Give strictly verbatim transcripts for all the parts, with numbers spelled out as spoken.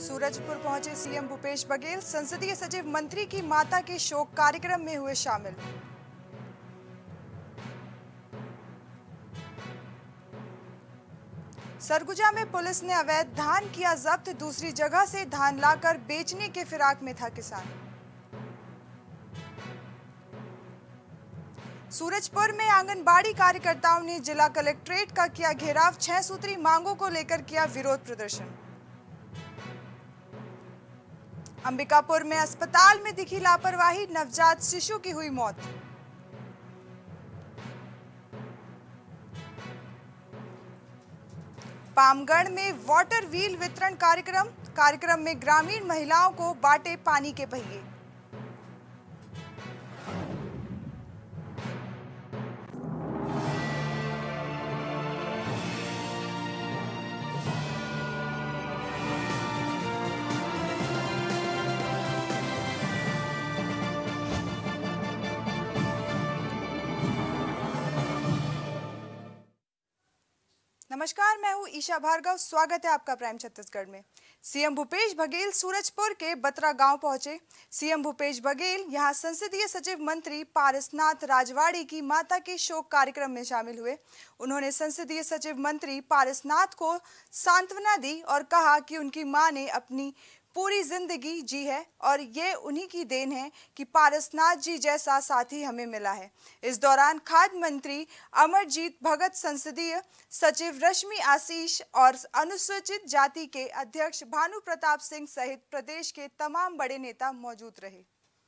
सूरजपुर पहुंचे सीएम भूपेश बघेल, संसदीय सचिव मंत्री की माता के शोक कार्यक्रम में हुए शामिल। सरगुजा में पुलिस ने अवैध धान किया जब्त, दूसरी जगह से धान लाकर बेचने के फिराक में था किसान। सूरजपुर में आंगनबाड़ी कार्यकर्ताओं ने जिला कलेक्ट्रेट का किया घेराव, छह सूत्री मांगों को लेकर किया विरोध प्रदर्शन। अंबिकापुर में अस्पताल में दिखी लापरवाही, नवजात शिशु की हुई मौत। पामगढ़ में वाटर व्हील वितरण कार्यक्रम कार्यक्रम में ग्रामीण महिलाओं को बांटे पानी के पहिए। नमस्कार, मैं हूं ईशा भार्गव। स्वागत है आपका प्राइम छत्तीसगढ़ में। सीएम भूपेश बघेल सूरजपुर के बतरा गांव पहुंचे। सीएम भूपेश बघेल यहां संसदीय सचिव मंत्री पारसनाथ राजवाड़ी की माता के शोक कार्यक्रम में शामिल हुए। उन्होंने संसदीय सचिव मंत्री पारसनाथ को सांत्वना दी और कहा कि उनकी मां ने अपनी पूरी जिंदगी जी है और ये उन्हीं की देन है कि पारसनाथ जी जैसा साथी हमें मिला है। इस दौरान खाद्य मंत्री अमरजीत भगत, संसदीय सचिव रश्मि आशीष और अनुसूचित जाति के अध्यक्ष भानु प्रताप सिंह सहित प्रदेश के तमाम बड़े नेता मौजूद रहे।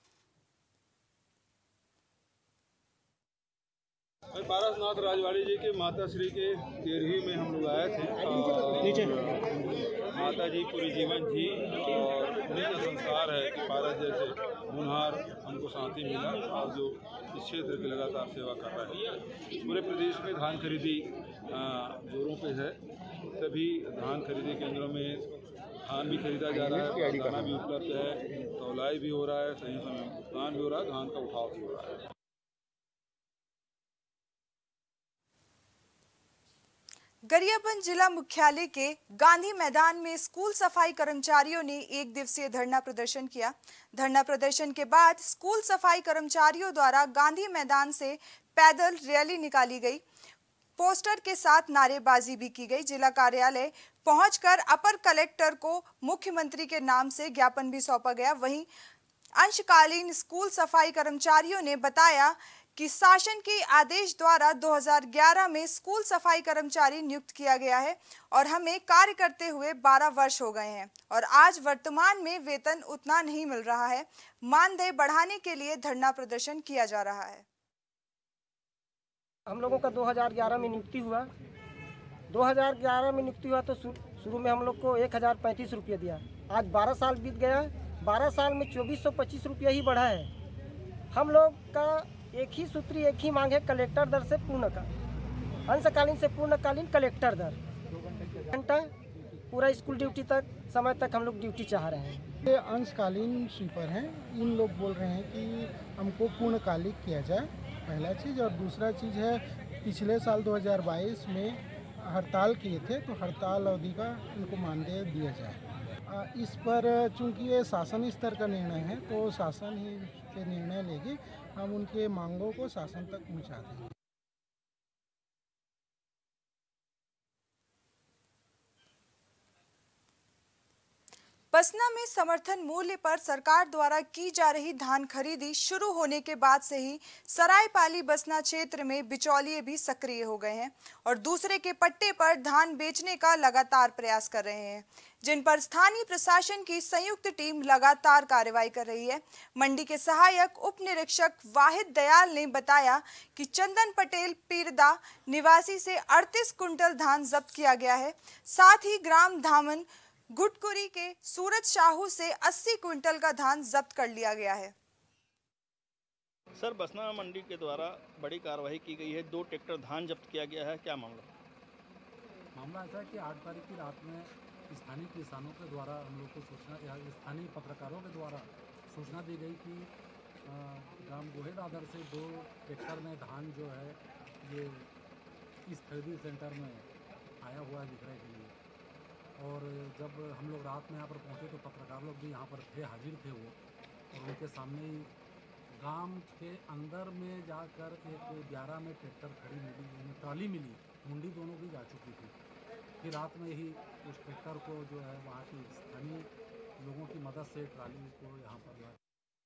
पारसनाथ राजवाड़ी जी के माता श्री के तेरहवीं में हम लोग आए थे। माता जी पूरी जीवन जी और उन्हीं का संस्कार है कि पारस जैसे होनहार हमको साथी मिला और जो इस क्षेत्र की लगातार सेवा कर रहा है। पूरे प्रदेश में धान खरीदी जोरों पे है। सभी धान खरीदी केंद्रों में धान भी खरीदा जा रहा है, दाना भी उपलब्ध है, तौलाई भी हो रहा है, सही समय भुगतान भी हो रहा है, धान का उठाव भी हो रहा है। गरियाबंद जिला मुख्यालय के गांधी मैदान में स्कूल सफाई कर्मचारियों ने एक दिवसीय धरना प्रदर्शन किया। धरना प्रदर्शन के बाद स्कूल सफाई कर्मचारियों द्वारा गांधी मैदान से पैदल रैली निकाली गई, पोस्टर के साथ नारेबाजी भी की गई। जिला कार्यालय पहुंचकर अपर कलेक्टर को मुख्यमंत्री के नाम से ज्ञापन भी सौंपा गया। वहीं अंशकालीन स्कूल सफाई कर्मचारियों ने बताया कि शासन के आदेश द्वारा दो हज़ार ग्यारह में स्कूल सफाई कर्मचारी नियुक्त किया गया है और हमें कार्य करते हुए बारह वर्ष हो गए हैं और आज वर्तमान में वेतन उतना नहीं मिल रहा है। मानदेय बढ़ाने के लिए धरना प्रदर्शन किया जा रहा है। हम लोगों का दो हज़ार ग्यारह में नियुक्ति हुआ। दो हज़ार ग्यारह में नियुक्ति हुआ तो शुरू में हम लोग को एक हज़ार पैंतीस रुपये दिया। आज बारह साल बीत गया। बारह साल में चौबीस सौ पच्चीस रुपया ही बढ़ा है। हम लोग का एक ही सूत्री एक ही मांग है, कलेक्टर दर से पूर्ण का अंशकालीन से पूर्णकालीन कलेक्टर दर। घंटा पूरा स्कूल ड्यूटी तक समय तक हम लोग ड्यूटी चाह रहे हैं। ये अंशकालीन स्वीपर हैं, इन लोग बोल रहे हैं कि हमको पूर्णकालिक किया जाए, पहला चीज़। और दूसरा चीज़ है, पिछले साल दो हज़ार बाईस में हड़ताल किए थे तो हड़ताल अवधि का इनको मानदेय दिया जाए। इस पर चूंकि ये शासन स्तर का निर्णय है तो शासन ही से निर्णय लेगी। हम उनके मांगों को शासन तक पहुंचा देंगे। बसना में समर्थन मूल्य पर सरकार द्वारा की जा रही धान खरीदी शुरू होने के बाद से ही सरायपाली बसना क्षेत्र में बिचौलिए भी सक्रिय हो गए हैं और दूसरे के पट्टे पर धान बेचने का लगातार प्रयास कर रहे हैं, जिन पर स्थानीय प्रशासन की संयुक्त टीम लगातार कार्रवाई कर रही है। मंडी के सहायक उप निरीक्षक वाहिद दयाल ने बताया कि चंदन पटेल पीरदा निवासी से अड़तीस कुंटल धान जब्त किया गया है। साथ ही ग्राम धामन घुटकुरी के सूरज शाहू से अस्सी क्विंटल का धान जब्त कर लिया गया है। सर, बसना मंडी के द्वारा बड़ी कार्रवाई की गई है, दो ट्रैक्टर धान जब्त किया गया है, क्या मामला? मामला ऐसा है कि आठ तारीख की रात में स्थानीय किसानों के द्वारा हम लोग को सूचना, स्थानीय पत्रकारों के द्वारा सूचना दी गई कि ग्राम गोहेदादर से दो ट्रैक्टर में धान जो है ये इस खरीदी सेंटर में आया हुआ है विक्रय के लिए। और जब हम लोग रात में यहाँ पर पहुँचे तो पत्रकार लोग भी यहाँ पर थे, हाजिर थे वो, और उनके सामने ही गांव के अंदर में जाकर एक ग्यारह में ट्रैक्टर खड़ी मिली, ट्राली मिली, मुंडी दोनों भी जा चुकी थी। फिर रात में ही उस ट्रैक्टर को जो है वहाँ की स्थानीय लोगों की मदद से ट्राली को यहाँ पर ला।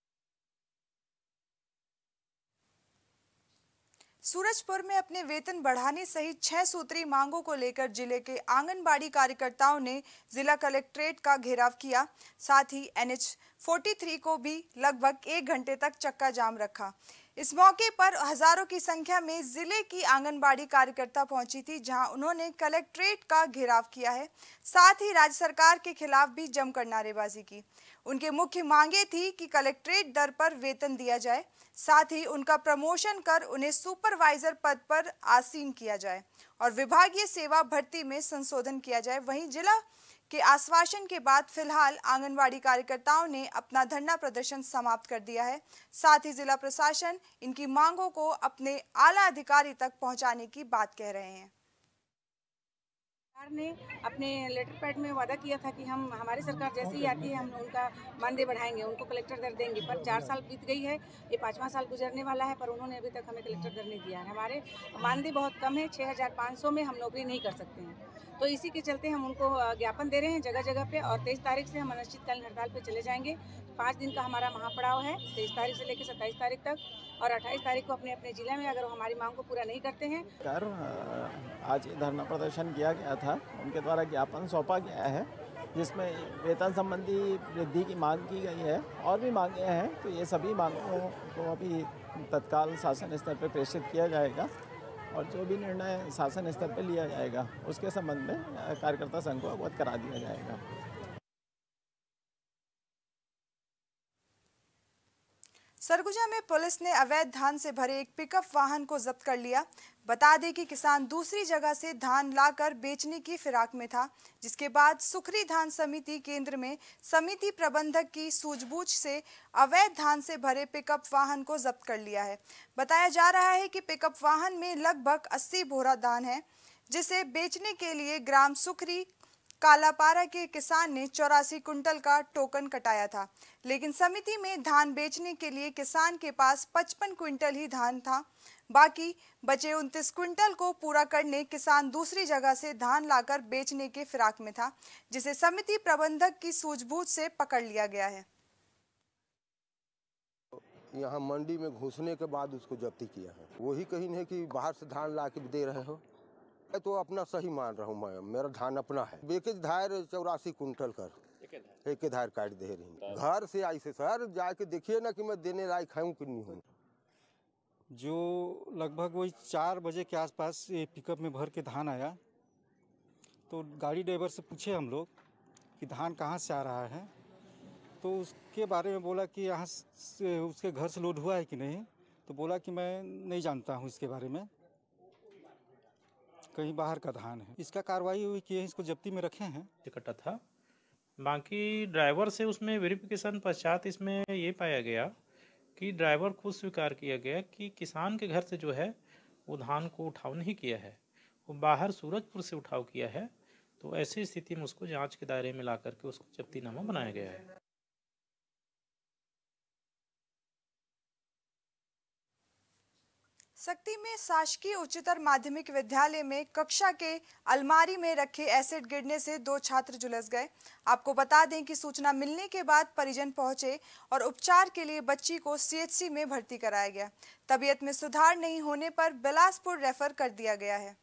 सूरजपुर में अपने वेतन बढ़ाने सहित छह सूत्री मांगों को लेकर जिले के आंगनबाड़ी कार्यकर्ताओं ने जिला कलेक्ट्रेट का घेराव किया। साथ ही एन एच तैंतालीस को भी लगभग एक घंटे तक चक्का जाम रखा। इस मौके पर हजारों की संख्या में जिले की आंगनबाड़ी कार्यकर्ता पहुंची थी, जहां उन्होंने कलेक्ट्रेट का घेराव किया है। साथ ही राज्य सरकार के खिलाफ भी जमकर नारेबाजी की। उनके मुख्य मांगे थी कि कलेक्ट्रेट दर पर वेतन दिया जाए, साथ ही उनका प्रमोशन कर उन्हें सुपरवाइजर पद पर आसीन किया जाए और विभागीय सेवा भर्ती में संशोधन किया जाए। वहीं जिला के आश्वासन के बाद फिलहाल आंगनवाड़ी कार्यकर्ताओं ने अपना धरना प्रदर्शन समाप्त कर दिया है। साथ ही जिला प्रशासन इनकी मांगों को अपने आला अधिकारी तक पहुंचाने की बात कह रहे हैं। सरकार ने अपने लेटर पैड में वादा किया था कि हम हमारी सरकार जैसे ही आती है हम उनका मानदेय बढ़ाएंगे, उनको कलेक्टर दर देंगे, पर चार साल बीत गई है, ये पाँचवा साल गुजरने वाला है, पर उन्होंने अभी तक हमें कलेक्टर दर नहीं दिया है। हमारे मानदेय बहुत कम है, छः हज़ार पाँच सौ में हम नौकरी नहीं कर सकते हैं, तो इसी के चलते हम उनको ज्ञापन दे रहे हैं जगह जगह पे। और तेईस तारीख से हम अनिश्चितकालीन हड़ताल पे चले जाएंगे। पाँच दिन का हमारा महापड़ाव है, तेईस तारीख से लेकर सत्ताईस तारीख तक, और अट्ठाईस तारीख को अपने अपने जिले में अगर हमारी मांग को पूरा नहीं करते हैं कर आज धरना प्रदर्शन किया गया था। उनके द्वारा ज्ञापन सौंपा गया है जिसमें वेतन संबंधी वृद्धि की मांग की गई है और भी मांगे हैं, तो ये सभी मांगों को अभी तत्काल शासन स्तर पर प्रेषित किया जाएगा और जो भी निर्णय शासन स्तर पर लिया जाएगा उसके संबंध में कार्यकर्ता संघ को अवगत करा दिया जाएगा। सरगुजा में पुलिस ने अवैध धान से भरे एक पिकअप वाहन को जब्त कर लिया। बता दें कि किसान दूसरी जगह से धान लाकर बेचने की फिराक में था, जिसके बाद सुखरी धान समिति केंद्र में समिति प्रबंधक की सूझबूझ से अवैध धान से भरे पिकअप वाहन को जब्त कर लिया है। बताया जा रहा है कि पिकअप वाहन में लगभग अस्सी बोरा धान है, जिसे बेचने के लिए ग्राम सुखरी कालापारा के किसान ने चौरासी कुंटल का टोकन कटाया था, लेकिन समिति में धान बेचने के लिए किसान के पास पचपन क्विंटल ही धान था। बाकी बचे उनतीस क्विंटल को पूरा करने किसान दूसरी जगह से धान लाकर बेचने के फिराक में था, जिसे समिति प्रबंधक की सूझबूझ से पकड़ लिया गया है। यहाँ मंडी में घुसने के बाद उसको जब्ती किया है। वही कहीं नहीं कि बाहर से धान ला के दे रहे हो, तो अपना सही मान रहा हूँ मैं, मेरा धान अपना है। बेके धार चौरासी कुंटल कर एक धार काट दे रही। घर से आई से सर जाके देखिए ना कि मैं देने लायक हूँ कि नहीं हूँ। जो लगभग वही चार बजे के आसपास ये पिकअप में भर के धान आया, तो गाड़ी ड्राइवर से पूछे हम लोग कि धान कहाँ से आ रहा है, तो उसके बारे में बोला कि यहाँ से उसके घर से लोड हुआ है कि नहीं, तो बोला कि मैं नहीं जानता हूँ इसके बारे में, कहीं बाहर का धान है। इसका कार्रवाई हुई कि इसको जब्ती में रखे हैं। कटा था, बाकी ड्राइवर से उसमें वेरिफिकेशन पश्चात इसमें ये पाया गया कि ड्राइवर खुद स्वीकार किया गया कि किसान के घर से जो है वो धान को उठाव नहीं किया है, वो बाहर सूरजपुर से उठाव किया है। तो ऐसी स्थिति में उसको जांच के दायरे में ला करके उसको जब्तीनामा बनाया गया है। सक्ती में शासकीय उच्चतर माध्यमिक विद्यालय में कक्षा के अलमारी में रखे एसिड गिरने से दो छात्र झुलस गए। आपको बता दें कि सूचना मिलने के बाद परिजन पहुंचे और उपचार के लिए बच्ची को सी एच सी में भर्ती कराया गया। तबीयत में सुधार नहीं होने पर बिलासपुर रेफर कर दिया गया है।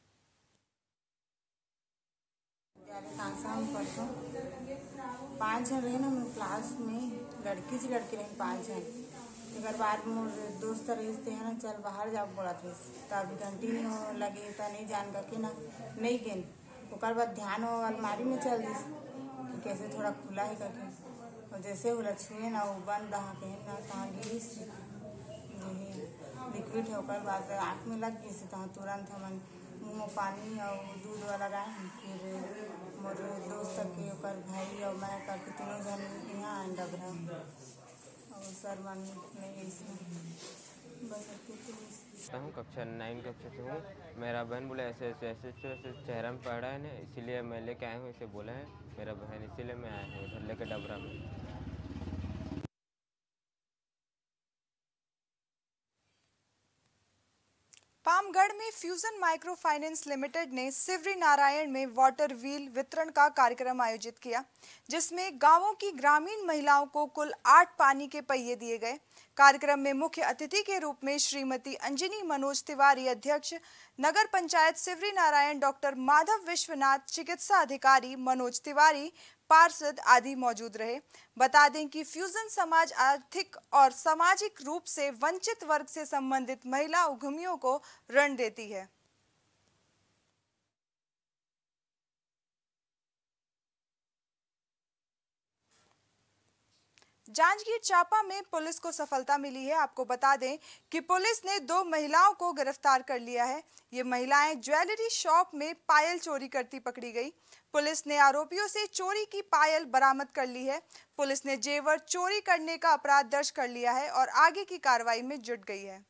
पाँच जन रहे ना क्लास में, लड़की से लड़के रहे पाँच जन। एक बार मोर दोस्त रहे हैं ना, चल बाहर जाओ बोला थे, तब घंटी नहीं लगे तो नहीं जान करके ना नहीं गेन। ओकर बाद ध्यान हो अलमारी में चल दी कि कैसे थोड़ा खुला है करके, और जैसे वो छुए ना वो बंद दहा के ना कहाँ गिरी से लिक्विड है। ओकर बाद आँख में लग गई से तहाँ तुरंत हमन मुँह में पानी और दूध वाला लगाए। फिर मोर दोस्त के ओकर भाई और मैं करके तीनों जन यहाँ डबरा और सर मन नहीं। हूँ कक्षा नाइन कक्षा से हूँ। मेरा बहन बोले ऐसे ऐसे ऐसे ऐसे ऐसे चेहरा में पड़ा है ना, इसीलिए मैं लेके आया हूँ। इसे बोला है मेरा बहन, इसीलिए मैं आया हूँ इधर लेके डबरा में। पामगढ़ में फ्यूजन माइक्रो फाइनेंस लिमिटेड ने सिवरी नारायण में वाटर व्हील वितरण का कार्यक्रम आयोजित किया, जिसमें गांवों की ग्रामीण महिलाओं को कुल आठ पानी के पहिए दिए गए। कार्यक्रम में मुख्य अतिथि के रूप में श्रीमती अंजनी मनोज तिवारी, अध्यक्ष नगर पंचायत सिवरी नारायण, डॉक्टर माधव विश्वनाथ, चिकित्सा अधिकारी मनोज तिवारी, पार्षद आदि मौजूद रहे। बता दें कि फ्यूजन समाज आर्थिक और सामाजिक रूप से वंचित वर्ग से संबंधित महिला उद्यमियों को ऋण देती है। जांजगीर चांपा में पुलिस को सफलता मिली है। आपको बता दें कि पुलिस ने दो महिलाओं को गिरफ्तार कर लिया है। ये महिलाएं ज्वेलरी शॉप में पायल चोरी करती पकड़ी गई। पुलिस ने आरोपियों से चोरी की पायल बरामद कर ली है। पुलिस ने जेवर चोरी करने का अपराध दर्ज कर लिया है और आगे की कार्रवाई में जुट गई है।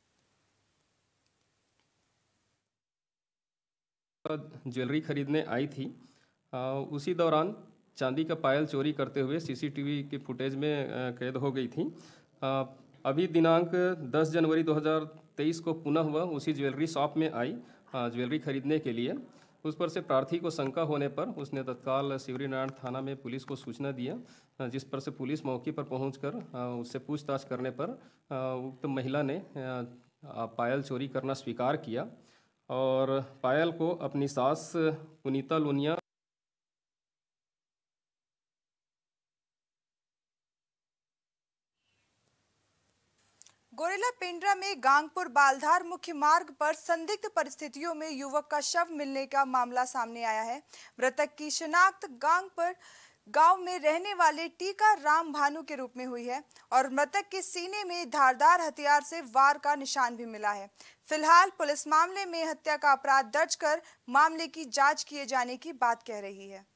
ज्वेलरी खरीदने आई थी, आ, उसी दौरान चांदी का पायल चोरी करते हुए सीसीटीवी के फुटेज में कैद हो गई थी। आ, अभी दिनांक दस जनवरी दो हज़ार तेईस को पुनः वह उसी ज्वेलरी शॉप में आई ज्वेलरी खरीदने के लिए। उस पर से प्रार्थी को शंका होने पर उसने तत्काल सिवरी नारायण थाना में पुलिस को सूचना दिया, जिस पर से पुलिस मौके पर पहुंचकर उससे पूछताछ करने पर उक्त महिला ने पायल चोरी करना स्वीकार किया और पायल को अपनी सास पुनीता लुनिया गोरेला पेंड्रा में गांगपुर बालधार मुख्य मार्ग पर संदिग्ध परिस्थितियों में युवक का शव मिलने का मामला सामने आया है। मृतक की शिनाख्त गांगपुर गांव में रहने वाले टीका राम भानु के रूप में हुई है और मृतक के सीने में धारदार हथियार से वार का निशान भी मिला है। फिलहाल पुलिस मामले में हत्या का अपराध दर्ज कर मामले की जांच किए जाने की बात कह रही है।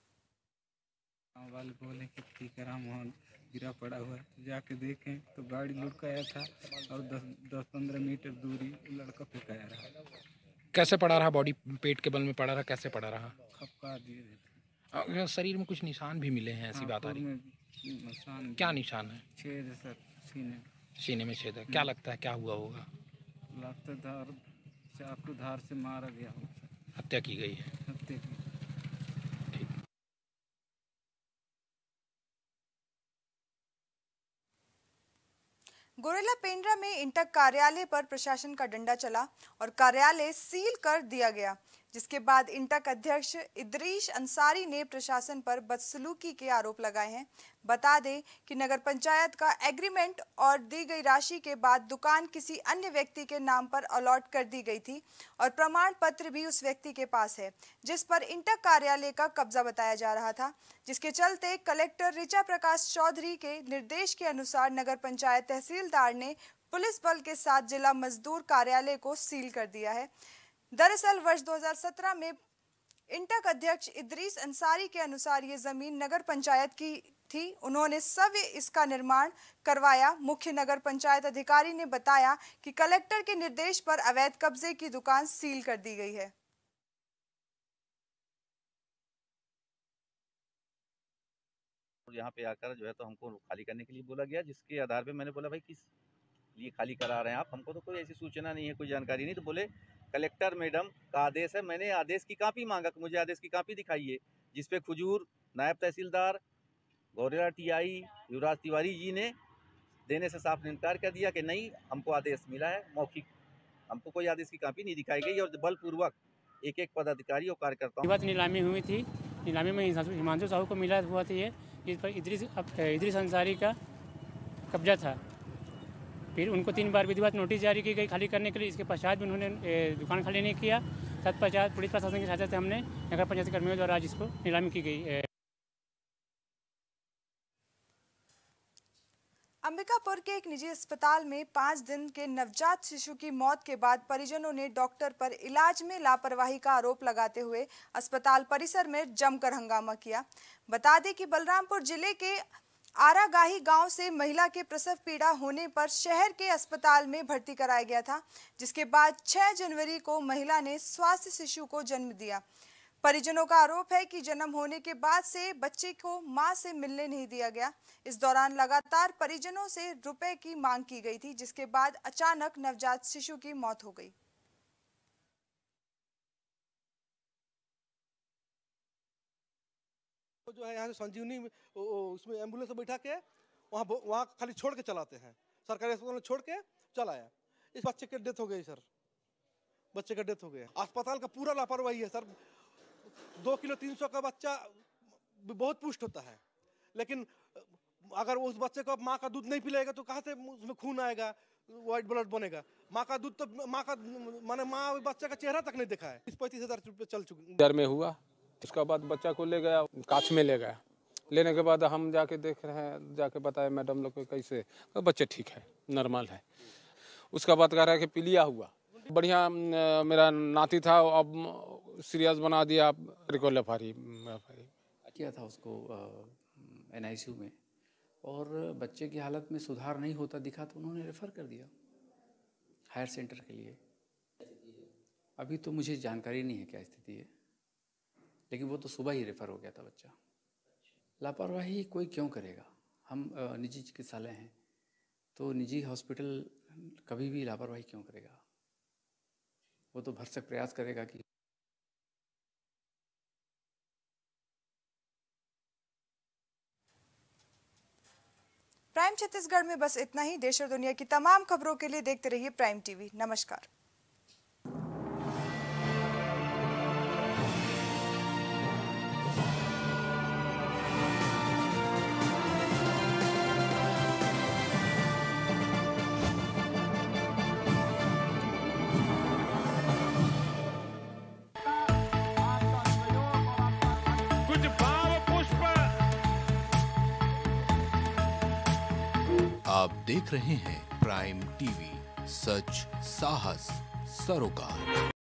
बोले कि टीका राम गिरा पड़ा हुआ है, जाके देखें तो गाड़ी लुढ़काया था और दस दस पंद्रह मीटर दूरी लड़का फेंकाया रहा। कैसे पड़ा रहा? बॉडी पेट के बल में पड़ा रहा? कैसे पड़ा रहा? खपका दिए थे। शरीर में कुछ निशान भी मिले हैं, ऐसी बात आ रही है। निशान क्या निशान है? छेद है सर, सीने सीने में छेद है। क्या लगता है क्या हुआ होगा? लगता धार चाकू धार से मारा गया होगा। हत्या की गई है। हत्या की। गोरेला पेंड्रा में इंटक कार्यालय पर प्रशासन का डंडा चला और कार्यालय सील कर दिया गया, जिसके बाद इंटक अध्यक्ष इदरीश अंसारी ने प्रशासन पर बदसलूकी के आरोप लगाए हैं। बता दें कि नगर पंचायत का एग्रीमेंट और दी गई राशि के बाद दुकान किसी अन्य व्यक्ति के नाम पर अलॉट कर दी गई थी और प्रमाण पत्र भी उस व्यक्ति के पास है, जिस पर इंटक कार्यालय का कब्जा बताया जा रहा था, जिसके चलते कलेक्टर ऋचा प्रकाश चौधरी के निर्देश के अनुसार नगर पंचायत तहसीलदार ने पुलिस बल के साथ जिला मजदूर कार्यालय को सील कर दिया है। दरअसल वर्ष दो हज़ार सत्रह में इंटक अध्यक्ष इदरीस अंसारी के अनुसार ये जमीन नगर पंचायत की थी। उन्होंने सव्य इसका निर्माण करवाया। मुख्य नगर पंचायत अधिकारी ने बताया कि कलेक्टर के निर्देश पर अवैध कब्जे की दुकान सील कर दी गई है। यहाँ पे आकर जो है तो हमको खाली करने के लिए बोला गया, जिसके आधार पे मैंने बोला भाई किस लिए खाली करा रहे हैं आप, हमको तो कोई ऐसी सूचना नहीं है, कोई जानकारी नहीं। तो बोले कलेक्टर मैडम का आदेश है। मैंने आदेश की कॉपी मांगा कि मुझे आदेश की कॉपी दिखाइए, जिसपे खुजूर नायब तहसीलदार गौरेला टीआई युवराज तिवारी जी ने देने से साफ इनकार कर दिया कि नहीं, हमको आदेश मिला है मौखिक, हमको कोई आदेश की कॉपी नहीं दिखाई गई और बलपूर्वक एक एक पदाधिकारी और कार्यकर्ताओं की नीलामी हुई थी। नीलामी में हिमांशु साहू को मिला हुआ था, ये इस पर इदरीस इदरीस अंसारी का कब्जा था। फिर उनको तीन बार विधिवत नोटिस जारी की गई खाली करने के लिए। इसके पश्चात भी उन्होंने दुकान खाली नहीं किया। तत्पश्चात पुलिस प्रशासन की सहायता से हमने नगर पंचायत कर्मियों द्वारा आज इसको नीलामी की गई। अंबिकापुर के एक निजी अस्पताल में पाँच दिन के नवजात शिशु की मौत के बाद परिजनों ने डॉक्टर पर इलाज में लापरवाही का आरोप लगाते हुए अस्पताल परिसर में जमकर हंगामा किया। बता दें कि बलरामपुर जिले के आरागाही गांव से महिला के प्रसव पीड़ा होने पर शहर के अस्पताल में भर्ती कराया गया था, जिसके बाद छह जनवरी को महिला ने स्वास्थ्य शिशु को जन्म दिया। परिजनों का आरोप है कि जन्म होने के बाद से बच्चे को मां से मिलने नहीं दिया गया। इस दौरान लगातार परिजनों से रुपए की मांग की गई थी, जिसके बाद अचानक नवजात शिशु की मौत हो गई। जो है यहाँ से संजीवनी उसमें एम्बुलेंस में बैठा के वहाँ वहाँ खाली छोड़ के चलाते हैं, सरकारी अस्पताल में छोड़ के चला आया। इस बच्चे की डेथ हो गई सर, बच्चे का डेथ हो गया। अस्पताल का पूरा लापरवाही है सर। दो किलो तीन सौ का बच्चा बहुत पुष्ट होता है, लेकिन अगर उस बच्चे को माँ का दूध नहीं पिलाएगा तो कहाँ से उसमें खून आएगा, व्हाइट ब्लड बनेगा। माँ का दूध तो माँ का माने माँ बच्चे का चेहरा तक नहीं देखा है। इस पैंतीस हजार रुपये चल चुके। डर में हुआ, उसके बाद बच्चा को ले गया, काछ में ले गया। लेने के बाद हम जाके देख रहे हैं, जाके बताया मैडम लोग को कैसे, तो बच्चे ठीक है, नॉर्मल है। उसका बाद कह रहा है कि पीलिया हुआ। बढ़िया मेरा नाती था, अब सीरियस बना दिया। रिकोलेफारी किया था उसको एन आई सी यू में, और बच्चे की हालत में सुधार नहीं होता दिखा तो उन्होंने रेफ़र कर दिया हायर सेंटर के लिए। अभी तो मुझे जानकारी नहीं है क्या स्थिति है, लेकिन वो तो सुबह ही रेफ़र हो गया था बच्चा। लापरवाही कोई क्यों करेगा? हम निजी चिकित्सालय हैं, तो निजी हॉस्पिटल कभी भी लापरवाही क्यों करेगा? वो तो भरसक प्रयास करेगा कि प्राइम छत्तीसगढ़ में बस इतना ही। देश और दुनिया की तमाम खबरों के लिए देखते रहिए प्राइम टीवी। नमस्कार। आप देख रहे हैं प्राइम टीवी, सच साहस सरोकार।